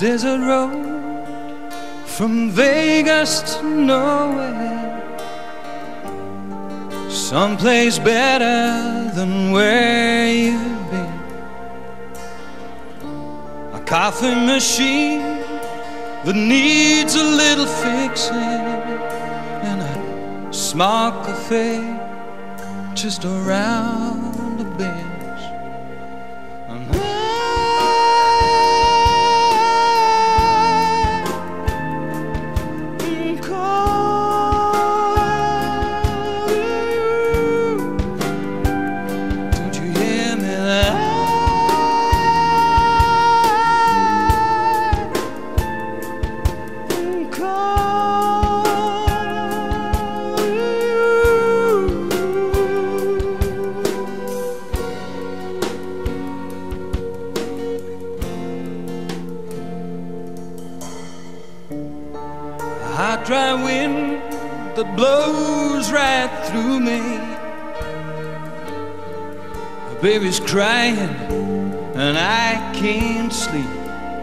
desert road from Vegas to nowhere, someplace better than where you've been. A coffee machine that needs a little fixing, and a small cafe just around the bend. Hot dry wind that blows right through me. My baby's crying and I can't sleep,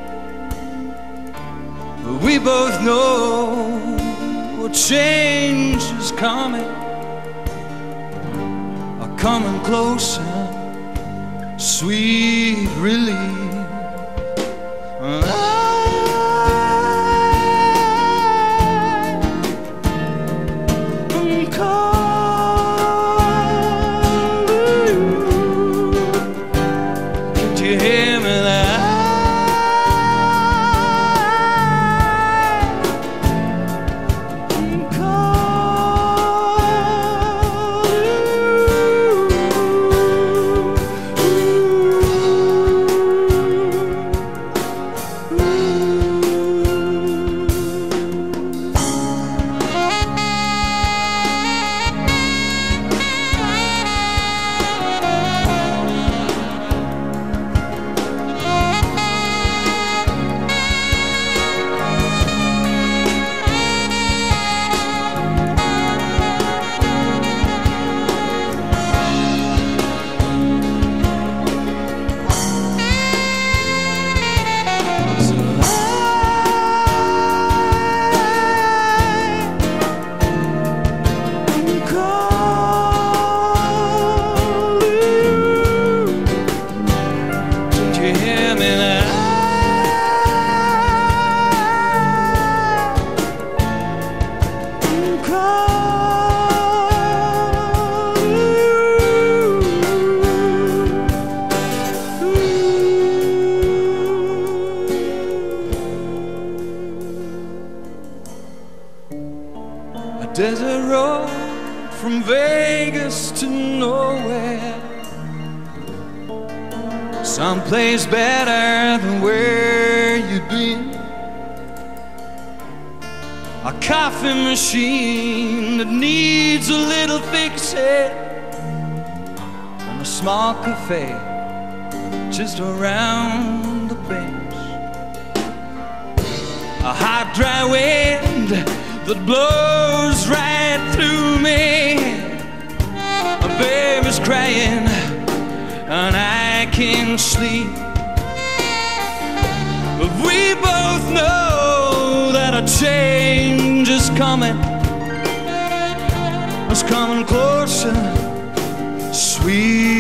but we both know a change is coming, coming closer, sweet relief. Desert road from Vegas to nowhere, someplace better than where you've been. A coffee machine that needs a little fixing, and a small cafe just around the bench. A hot dry wind that blows right through me. My baby's crying and I can't sleep, but we both know that a change is coming. It's coming closer, sweet